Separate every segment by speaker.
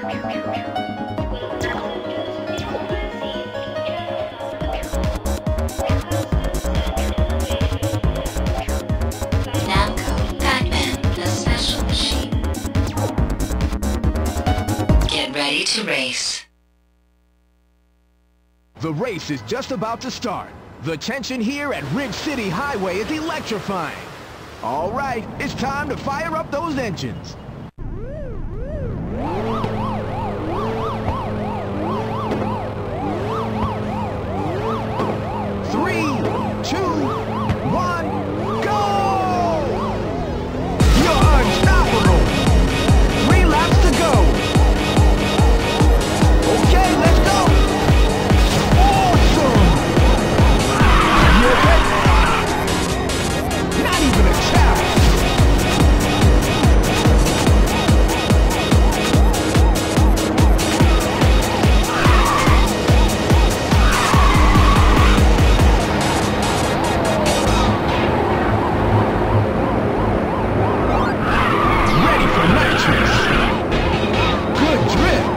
Speaker 1: To race.
Speaker 2: The race is just about to start. The tension here at Ridge City Highway is electrifying. All right, it's time to fire up those engines. 3, 2, 1, go! You're unstoppable. 3 laps to go. Okay, let's go! Awesome! You okay? Not even a challenge! Ready for nitrous! Good drift!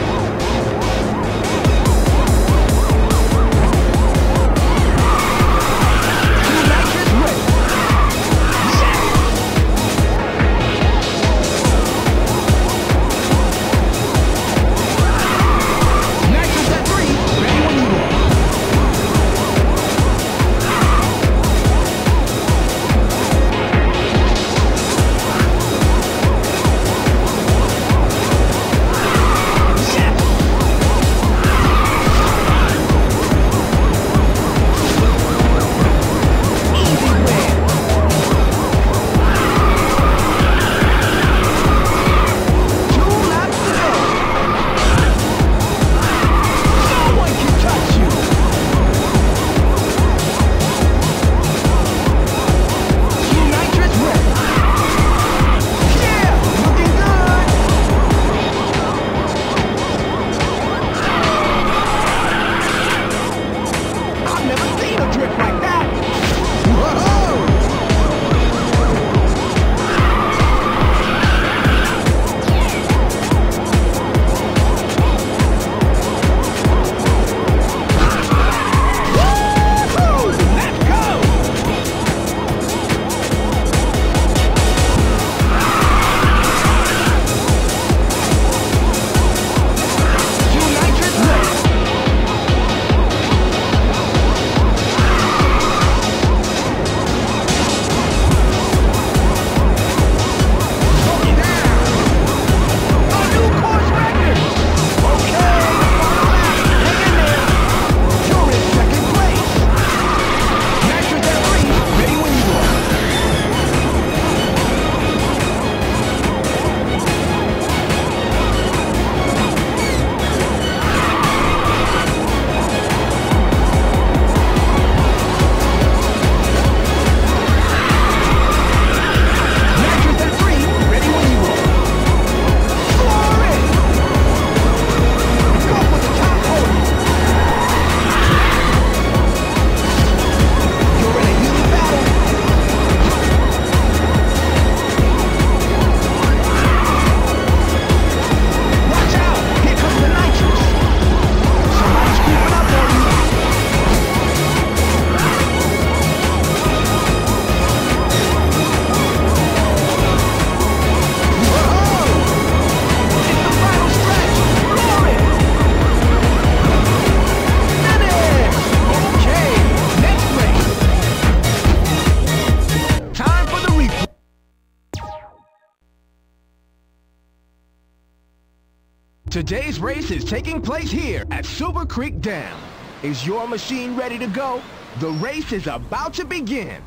Speaker 2: Today's race is taking place here at Silver Creek Dam. Is your machine ready to go? The race is about to begin.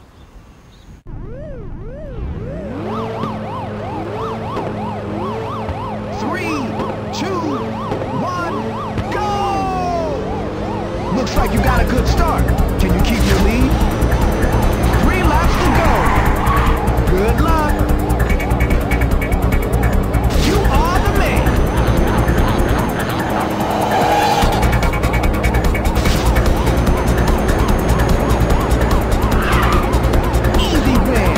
Speaker 2: 3, 2, 1, go! Looks like you got a good start. Can you keep your lead? 3 laps to go. Good luck. You are the man. Easy win.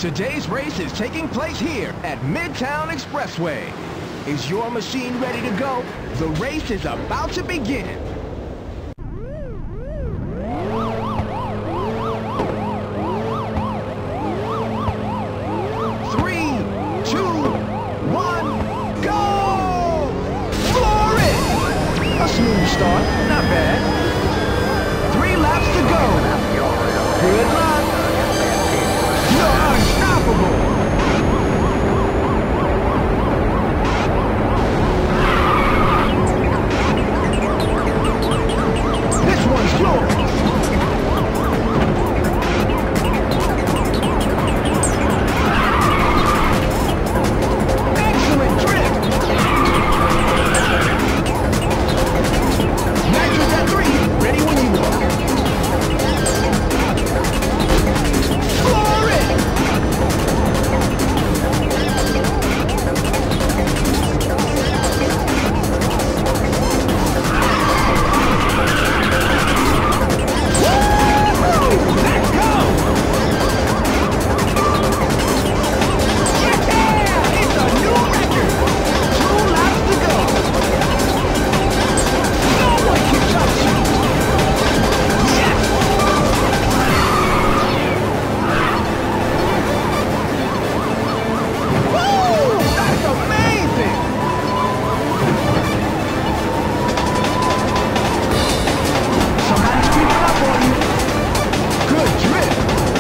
Speaker 2: Today's race is taking place here at Midtown Expressway. Is your machine ready to go? The race is about to begin. Smooth start, not bad. 3 laps to go. Good luck. You're unstoppable. This one's yours. Excellent drift. Nitro's at 3, ready when you are. Floor it! Woo! Let's go! Yeah! It's a new record! 2 laps to go. No one can touch you! Yes! Woo! That's amazing! Somebody's creeping up on you. Good drift.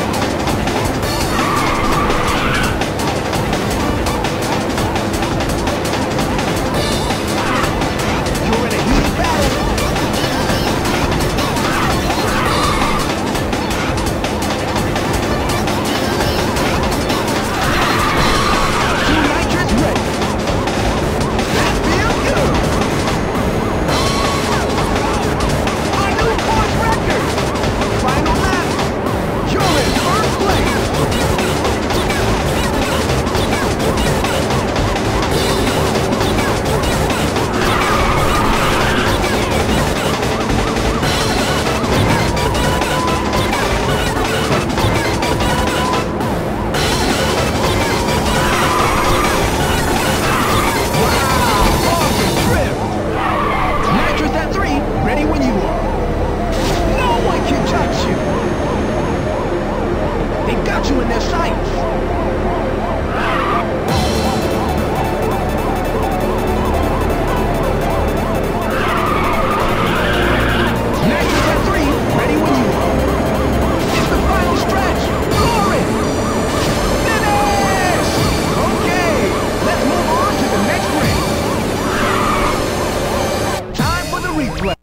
Speaker 2: You're in a heated battle. 2 nitrous ready. That feels good. A new course record. Final lap. You're in first place. Wow, awesome drift. Nitrous at 3, ready when you are. No one can touch you. They've got you in their sights. Nitrous at 3, ready when you are. It's the final stretch. Glory! Finish! Okay, let's move on to the next race. Time for the replay.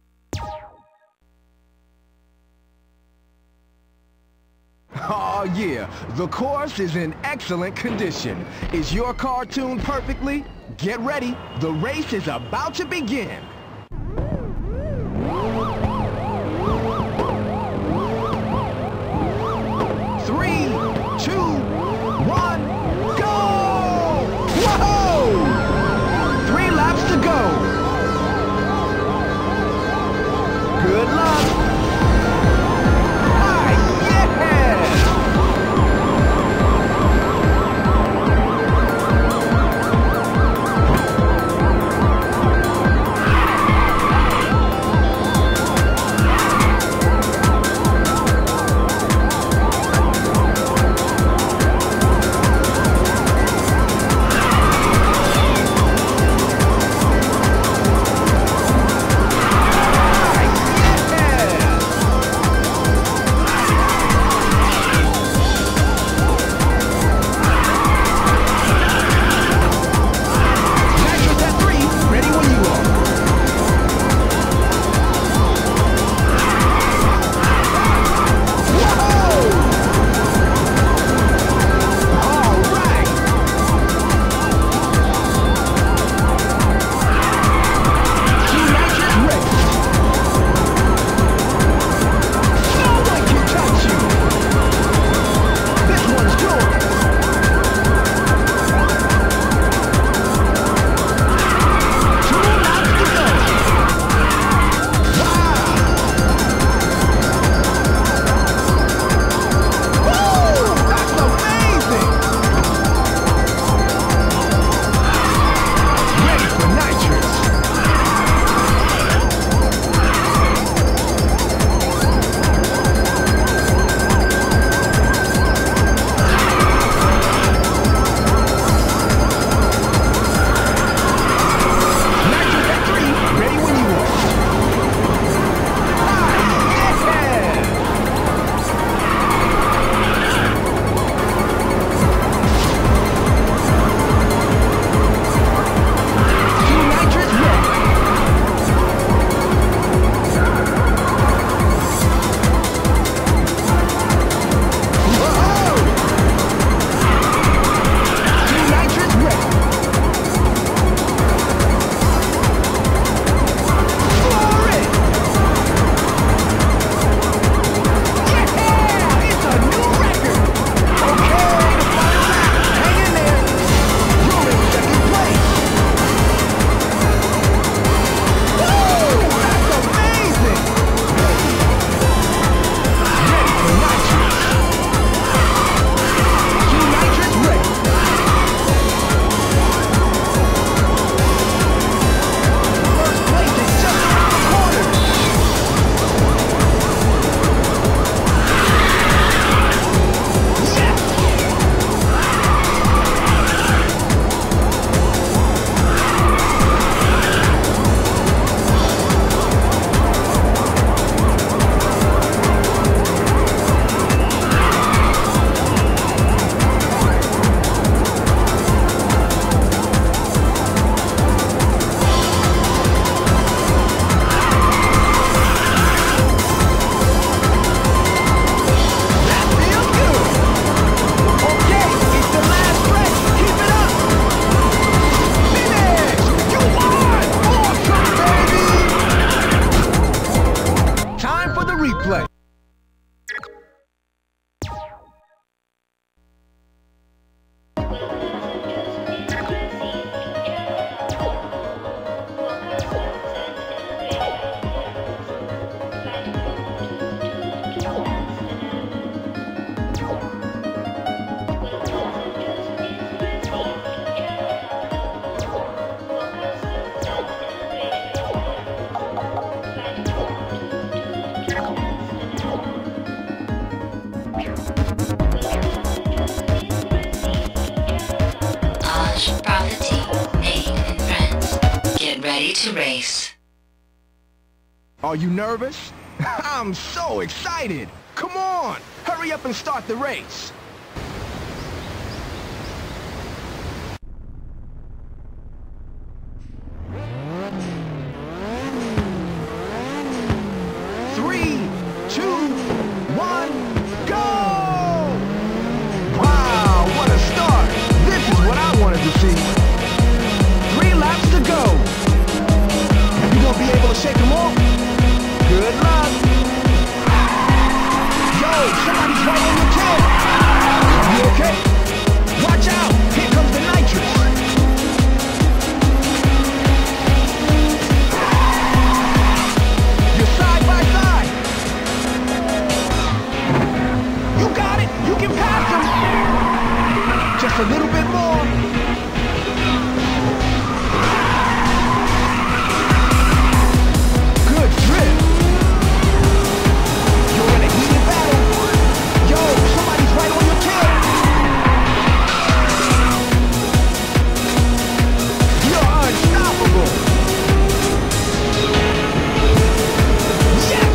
Speaker 2: Oh yeah, the course is in excellent condition. Is your car tuned perfectly? Get ready, the race is about to begin. 3, 2, 1, go! Whoa! 3 laps to go. Good luck.
Speaker 1: ready to race.
Speaker 2: Are you nervous? I'm so excited! Come on! Hurry up and start the race! Three, two, one, go! Wow, what a start! This is what I wanted to see. 3 laps to go. You gonna be able to shake them off? Good luck. Yo, somebody's right on your tail. You okay? Watch out! Here comes the nitrous. You're side by side. You got it. You can pass him. Just a little bit more. Good drift. You're in a heated battle. Yo, somebody's right on your tail. You're unstoppable. Yes!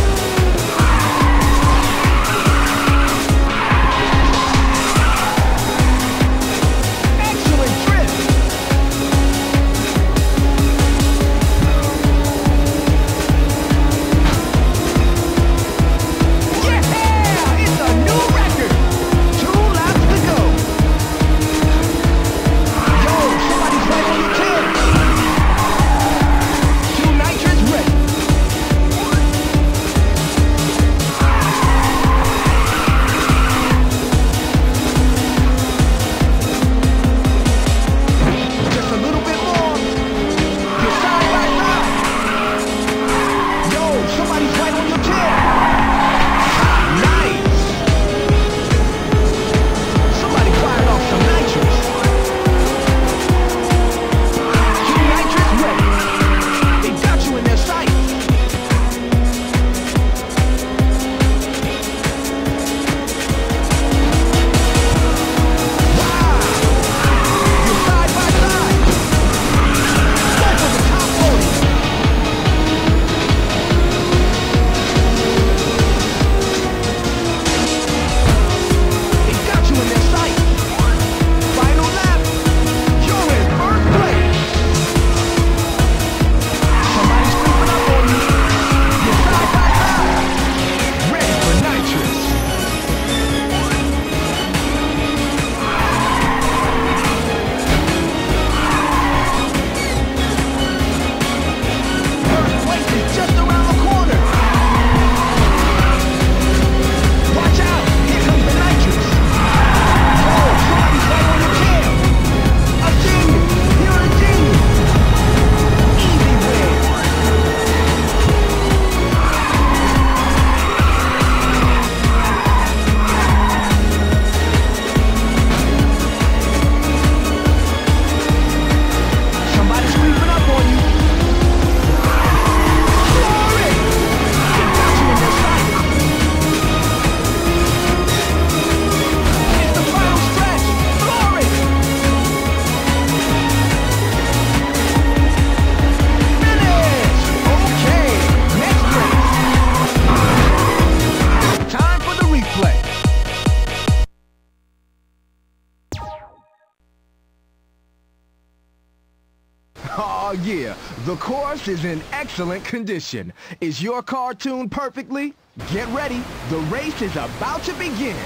Speaker 2: Excellent drift. Yeah! It's a new record. 2 laps to go. Yo, somebody's right on your tail. 2 nitrous ready. Just a little bit more. You're side by side. Yo, somebody's right on your tail. Nice. Somebody fired off some nitrous. 2 nitrous ready. They got you in their sights. Wow. You're side by side. Go for the top podium. They got you in their sights. Final lap. You're in first place. Somebody's creeping up on you. You're side by side. Ready for nitrous. First place is just around the corner. Watch out! Here comes the nitrous. Oh, somebody's right on your tail. A genius! You're a genius! Easy win. Somebody's creeping up on you. Glory! They got you in their sights. It's the final stretch. Glory! Finish! Okay, next race. Time for the replay. Oh yeah, the course is in excellent condition. Is your car tuned perfectly? Get ready, the race is about to begin.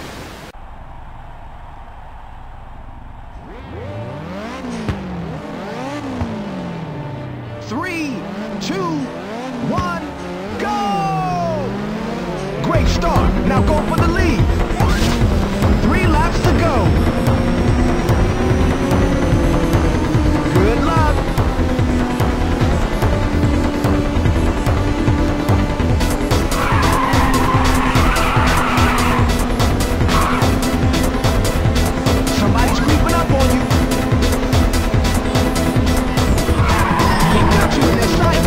Speaker 2: Three, two, one, go! Great start, now go for the lead. 3 laps to go. Good luck. Somebody's creeping up on you. They got you in their sight.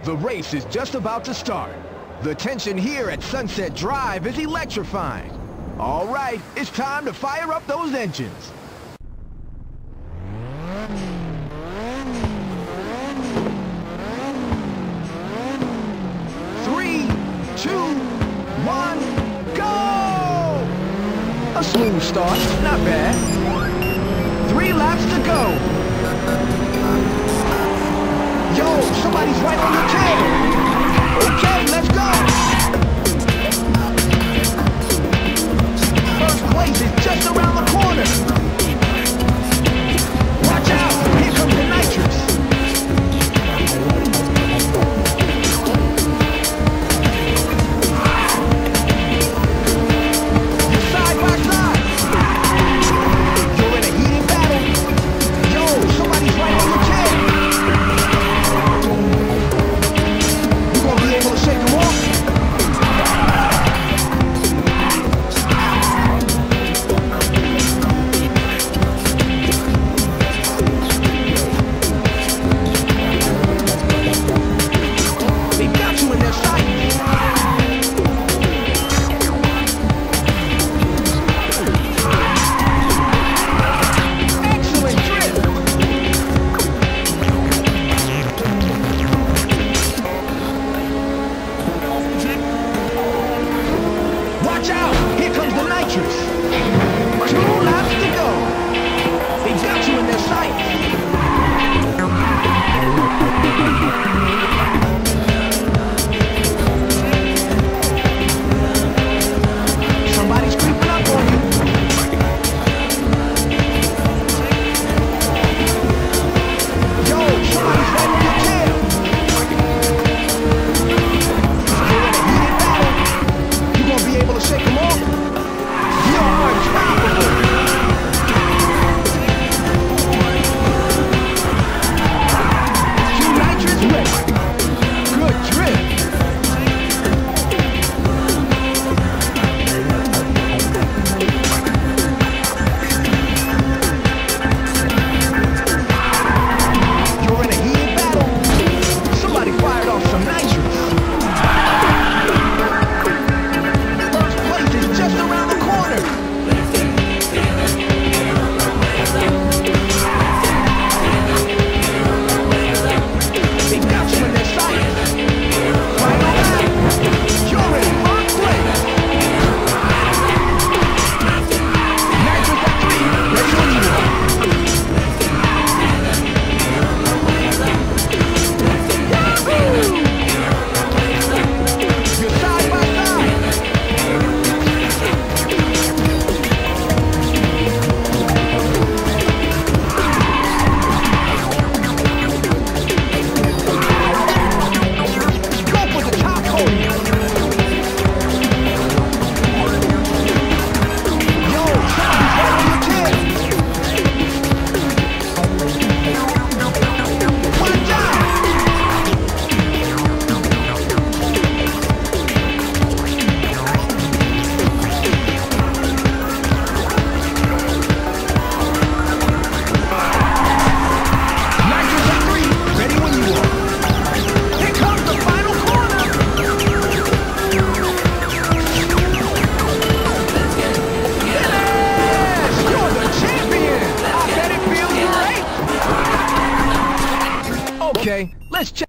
Speaker 2: The race is just about to start. The tension here at Sunset Drive is electrifying. All right, it's time to fire up those engines. Three, two, one, go! A smooth start, not bad. 3 laps to go. Yo, somebody's right on your tail. Okay, let's go. First place is just around the corner. Watch out, here comes the nitrous. You're side by side. You're in a heated battle. Yo, somebody's right on your tail. You gonna be able to shake them off? They got you in their sights. Excellent drift. Watch out! Here comes the nitrous. 2 laps to go. They got you in their sights. Somebody's creeping up on you. Yo, somebody's right on your tail. You're in a heated battle. You gonna be able to shake them off? You're unstoppable. Two nitrous ready. Good drift. You're in a heated battle. Somebody fired off some nitrous. First place is just around the corner. They got you in their sights. Right on that. You're in first place. Nitrous at 3. Ready when you are. Yahoo! You're side by side. Go for the top podium. Yo, somebody's right on your tail. Watch out! Nitrous at 3. Ready when you are. Here comes the final corner. Yes! You're the champion! I bet it feels great! Okay, let's check.